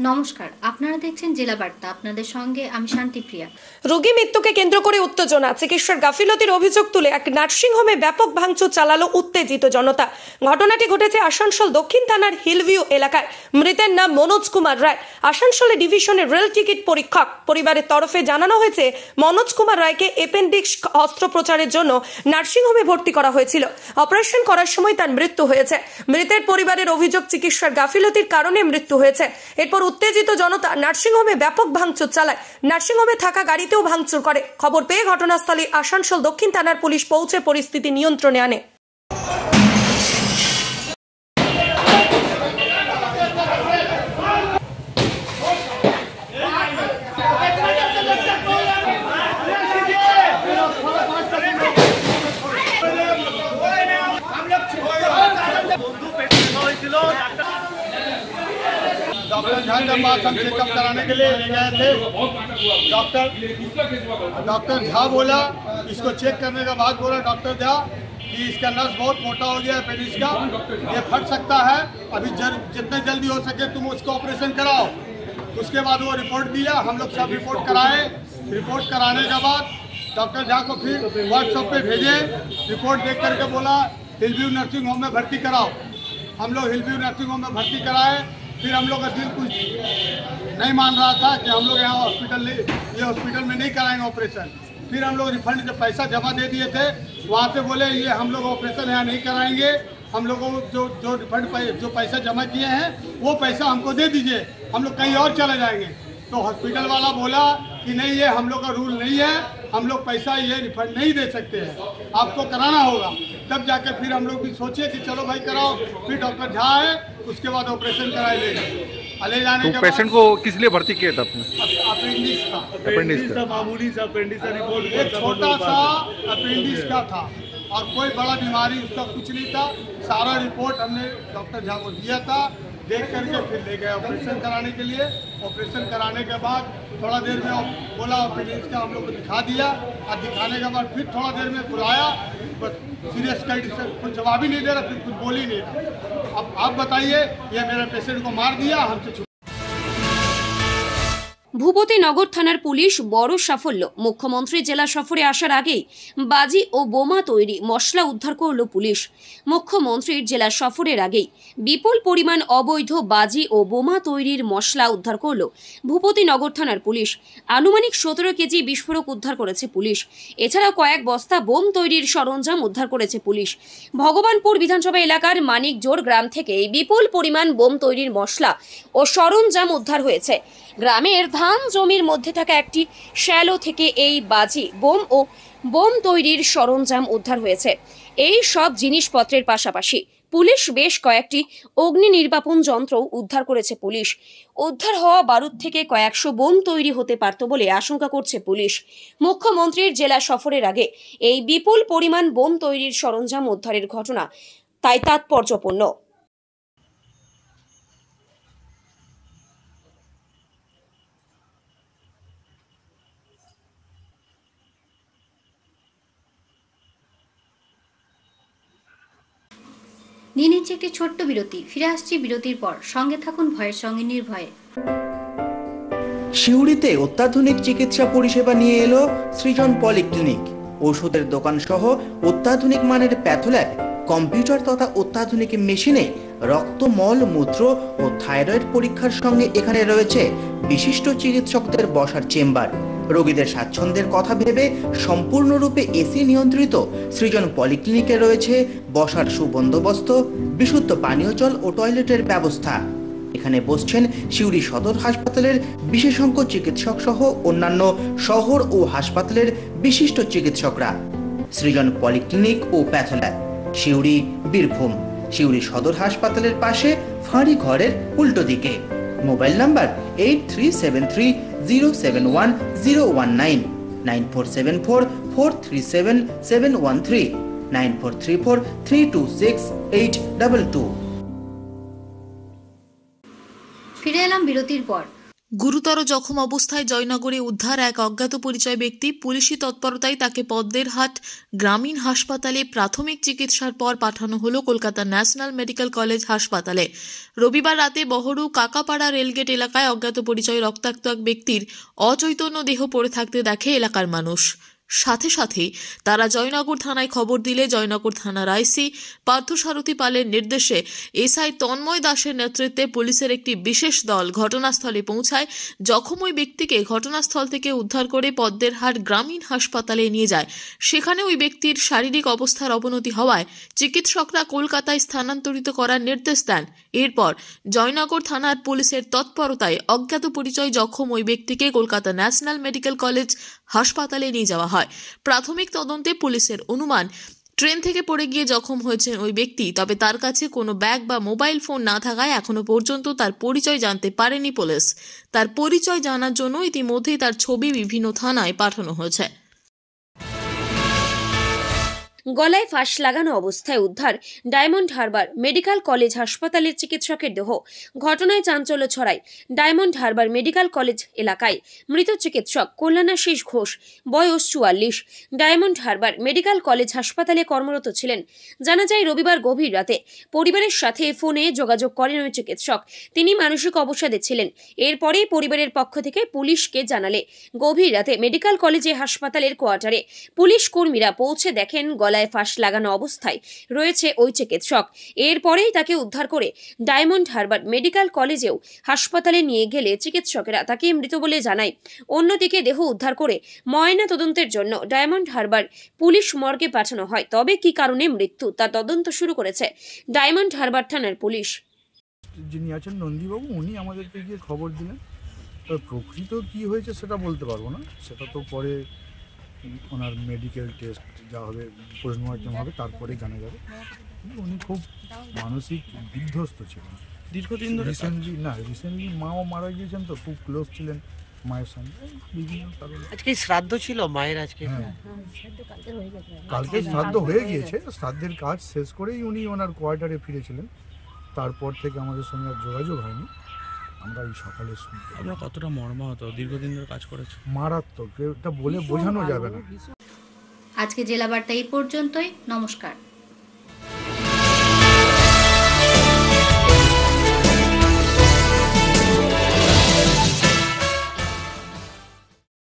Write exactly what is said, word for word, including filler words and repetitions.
নমস্কার, আপনারা দেখছেন জেলা বার্তা। আপনাদের সঙ্গে আমি শান্তিপ্রিয়া। রোগী মৃত্যুকে কেন্দ্র করে উত্তেজনা, চিকিৎসার গাফিলতির অভিযোগ তুলে এক নার্সিং হোমে ব্যাপক ভাঙচুর চালালো উত্তেজিত জনতা। ঘটনাটি ঘটেছে আসানসোল দক্ষিণ থানার হিলভিউ এলাকায়। মৃতের নাম মনোজ কুমার রায়, আসানসোলে ডিভিশনের রেল টিকিট পরীক্ষক। পরিবারের তরফে জানানো হয়েছে মনোজ কুমার রায়কে অ্যাপেন্ডিক্স অস্ত্রোপচারের জন্য নার্সিং হোমে ভর্তি করা হয়েছিল। অপারেশন করার সময় তার মৃত্যু হয়েছে। মৃতের পরিবারের অভিযোগ চিকিৎসার গাফিলতির কারণে মৃত্যু হয়েছে। এরপর উত্তেজিত জনতা নার্সিংহোমে ব্যাপক ভাঙচুর চালায়। নার্সিংহোমে থাকা গাড়িতেও ভাঙচুর করে। খবর পেয়ে ঘটনাস্থলে আসানসোল দক্ষিণ থানার পুলিশ পৌঁছে পরিস্থিতি নিয়ন্ত্রণে আনে। डॉक्टर झा के पास हम चेकअप कराने के लिए ले गए थे। डॉक्टर डॉक्टर झा बोला, इसको चेक करने के बाद बोला डॉक्टर झा कि इसका नस बहुत मोटा हो गया है पेनिस का, ये फट सकता है, अभी जर, जितने जल्दी हो सके तुम उसको ऑपरेशन कराओ। उसके बाद वो रिपोर्ट दिया, हम लोग सब रिपोर्ट कराए। रिपोर्ट कराने के बाद डॉक्टर झा को फिर व्हाट्सएप पे भेजे। रिपोर्ट देख करके बोला हिलव्यू नर्सिंग होम में भर्ती कराओ। हम लोग हिलव्यू नर्सिंग होम में भर्ती कराए। फिर हम लोग का दिल कुछ नहीं मान रहा था कि हम लोग यहाँ हॉस्पिटल ये हॉस्पिटल में नहीं कराएंगे ऑपरेशन। फिर हम लोग रिफंड जब पैसा जमा दे दिए थे, वहाँ पे बोले ये हम लोग ऑपरेशन यहाँ नहीं कराएंगे, हम लोगों को जो जो रिफंड जो पैसा जमा किए हैं वो पैसा हमको दे दीजिए, हम लोग कहीं और चले जाएंगे। तो हॉस्पिटल वाला बोला कि नहीं, ये हम लोग का रूल नहीं है, हम लोग पैसा ये रिफंड नहीं दे सकते हैं, आपको कराना होगा। तब जाकर फिर हम लोग भी सोचे कि चलो भाई कराओ। फिर डॉक्टर झा आए, उसके बाद ऑपरेशन कराए ले गए। ले जाने तो के पेशेंट को किस लिए भर्ती किया था आपने? अपेंडिक्स था। अपेंडिक्स था, मामूली सा अपेंडिक्स का रिपोर्ट, एक छोटा सा अपेंडिक्स का था और कोई बड़ा बीमारी उसका कुछ नहीं था। सारा रिपोर्ट हमने डॉक्टर झा को दिया था, देख करके फिर ले गए ऑपरेशन कराने के लिए। ऑपरेशन कराने के बाद थोड़ा देर में बोला अपेंडिक्स का हम लोग को दिखा दिया, और दिखाने के बाद फिर थोड़ा देर में बुलाया, बस सीरियस कंडीशन, कुछ जवाब ही नहीं दे रहा, फिर कुछ बोल ही नहीं रहा। अब आप बताइए, ये मेरे पेशेंट को मार दिया, हमसे। ভূপতিনগর থানার পুলিশ বড় সাফল্য। মুখ্যমন্ত্রী জেলা সফরে আসার আগেই বাজি ও বোমা তৈরি মশলা উদ্ধার করল পুলিশ। মুখ্যমন্ত্রীর জেলা সফরের আগেই বিপুল পরিমাণ অবৈধ বাজি ও বোমা তৈরির মশলা উদ্ধার করল ভূপতিনগর থানার পুলিশ। আনুমানিক সতেরো কেজি বিস্ফোরক উদ্ধার করেছে পুলিশ। এছাড়াও কয়েক বস্তা বোম তৈরির সরঞ্জাম উদ্ধার করেছে পুলিশ। ভগবানপুর বিধানসভা এলাকার মানিকজোড় গ্রাম থেকে বিপুল পরিমাণ বোম তৈরির মশলা ও সরঞ্জাম উদ্ধার হয়েছে। গ্রামের ধান জমির মধ্যে থাকা একটি শ্যালো থেকে এই বাজি, বোম ও বোম তৈরির সরঞ্জাম উদ্ধার হয়েছে। এই সব জিনিসপত্রের পাশাপাশি পুলিশ বেশ কয়েকটি অগ্নি নির্বাপন যন্ত্র উদ্ধার করেছে পুলিশ। উদ্ধার হওয়া বারুদ থেকে কয়েকশো বোম তৈরি হতে পারত বলে আশঙ্কা করছে পুলিশ। মুখ্যমন্ত্রীর জেলা সফরের আগে এই বিপুল পরিমাণ বোম তৈরির সরঞ্জাম উদ্ধারের ঘটনা তাই তাৎপর্যপূর্ণ। নিয়ে নিচ্ছে একটি ছোট্ট বিরতি। ফিরে আসছি বিরতির পর, সঙ্গে থাকুন ভয়ের সঙ্গে নির্ভয়ে। সিউড়িতে অত্যাধুনিক চিকিৎসা পরিষেবা নিয়ে এলো সৃজন পলিক্লিনিক। ওষুধের দোকান সহ অত্যাধুনিক মানের প্যাথোল্যাব, কম্পিউটার তথা অত্যাধুনিক মেশিনে রক্ত, মল, মূত্র ও থাইরয়েড পরীক্ষার সঙ্গে এখানে রয়েছে বিশিষ্ট চিকিৎসকদের বসার চেম্বার। রোগীদের স্বাচ্ছন্দ্যের কথা ভেবে সম্পূর্ণরূপে এসি নিয়ন্ত্রিত সৃজন পলিক্লিনিকে রয়েছে বসার সুবন্দোবস্ত, বিশুদ্ধ পানীয় জল ও টয়লেটের ব্যবস্থা। এখানে বসছেন সিউড়ি সদর হাসপাতালের বিশেষজ্ঞ চিকিৎসক সহ অন্যান্য শহর ও হাসপাতালের বিশিষ্ট চিকিৎসকরা। সৃজন পলিক্লিনিক ও প্যাথোল্যাব, সিউড়ি, বীরভূম। সিউড়ি সদর হাসপাতালের পাশে ফাঁড়ি ঘরের উল্টো দিকে। Mobile number eight three seven three zero seven one zero one nine, nine four seven four four three seven seven one three, nine four three four three two six eight double two. ফিরে এলাম বিরতির পর। গুরুতর জখম অবস্থায় জয়নগরে উদ্ধার এক অজ্ঞাত পরিচয় ব্যক্তি। পুলিশি তৎপরতায় তাকে পদ্মেরহাট গ্রামীণ হাসপাতালে প্রাথমিক চিকিৎসার পর পাঠানো হলো কলকাতা ন্যাশনাল মেডিকেল কলেজ হাসপাতালে। রবিবার রাতে বহরু কাকাপাড়া রেলগেট এলাকায় অজ্ঞাত পরিচয় রক্তাক্ত এক ব্যক্তির অচৈতন্য দেহ পড়ে থাকতে দেখে এলাকার মানুষ। সাথে সাথে তারা জয়নগর থানায় খবর দিলে জয়নগর থানার আইসি পার্থসারথী পালের নির্দেশে এসআই তন্ময় দাসের নেতৃত্বে পুলিশের একটি বিশেষ দল ঘটনাস্থলে পৌঁছায়। জখম ওই ব্যক্তিকে ঘটনাস্থল থেকে উদ্ধার করে পদ্মেরহাট গ্রামীণ হাসপাতালে নিয়ে যায়। সেখানে ওই ব্যক্তির শারীরিক অবস্থার অবনতি হওয়ায় চিকিৎসকরা কলকাতায় স্থানান্তরিত করার নির্দেশ দেন। এরপর জয়নগর থানার পুলিশের তৎপরতায় অজ্ঞাত পরিচয় জখম ওই ব্যক্তিকে কলকাতা ন্যাশনাল মেডিকেল কলেজ হাসপাতালে নিয়ে যাওয়া হয়। প্রাথমিক তদন্তে পুলিশের অনুমান ট্রেন থেকে পড়ে গিয়ে জখম হয়েছেন ওই ব্যক্তি। তবে তার কাছে কোনো ব্যাগ বা মোবাইল ফোন না থাকায় এখনো পর্যন্ত তার পরিচয় জানতে পারেনি পুলিশ। তার পরিচয় জানার জন্য ইতিমধ্যেই তার ছবি বিভিন্ন থানায় পাঠানো হয়েছে। গলায় ফাঁস লাগানো অবস্থায় উদ্ধার ডায়মন্ড হারবার মেডিকেল কলেজ হাসপাতালের চিকিৎসকের দেহ। ঘটনায় চাঞ্চল্য ছড়ায় ডায়মন্ড হারবার মেডিকেল কলেজ এলাকায়। মৃত চিকিৎসক কল্যাণাশিস ঘোষ, বয়স চুয়াল্লিশ, ডায়মন্ড হারবার মেডিকেল কলেজ হাসপাতালে কর্মরত ছিলেন। জানা যায় রবিবার গভীর রাতে পরিবারের সাথে ফোনে যোগাযোগ করেন ওই চিকিৎসক। তিনি মানসিক অবসাদে ছিলেন। এরপরেই পরিবারের পক্ষ থেকে পুলিশকে জানালে গভীর রাতে মেডিকেল কলেজে হাসপাতালের কোয়ার্টারে পুলিশ কর্মীরা পৌঁছে দেখেন গলায় ফাঁস লাগানো অবস্থায় রয়েছে ওই চিকিৎসক। এরপরেই তাকে উদ্ধার করে ডায়মন্ড হারবার মেডিকেল কলেজেও হাসপাতালে নিয়ে গেলে চিকিৎসকেরা তাকে মৃত বলে জানায়। অন্যদিকে দেহ উদ্ধার করে ময়না তদন্তের জন্য ডায়মন্ড হারবার পুলিশ মর্গে পাঠানো হয়। তবে কি কারণে মৃত্যু তা তদন্ত শুরু করেছে ডায়মন্ড হারবার থানার পুলিশ। যিনি আছেন নন্দীবাবু, উনি আমাদেরকে গিয়ে খবর দিলেন। প্রকৃত কি হয়েছে সেটা বলতে পারবো না, সেটা তো পরে ওনার মেডিকেল টেস্ট যা হবে, পোস্টমর্টম হবে, তারপরে জানা যাবে। উনি খুব মানসিক বিধ্বস্ত ছিলেন দীর্ঘদিন ধরে। রিসেন্টলি না রিসেন্টলি মাও মারা গিয়েছেন, তো খুব ক্লোজ ছিলেন মায়ের সঙ্গে বিভিন্ন কারণে। আজকে শ্রাদ্ধ ছিল মায়ের, আজকে হ্যাঁ কালকে শ্রাদ্ধ হয়ে গিয়েছে। শ্রাদ্ধের কাজ শেষ করেই উনি ওনার কোয়ার্টারে ফিরেছিলেন। তারপর থেকে আমাদের সঙ্গে আর যোগাযোগ হয়নি। আমরা এই সকালে শুনতে। আমরা কতটা মর্মাহত, দীর্ঘদিন ধরে কাজ করেছে, মারাত্মক, এটা বলে বোঝানো যাবে না। আজকে জেলা বার্তা এই পর্যন্তই। নমস্কার।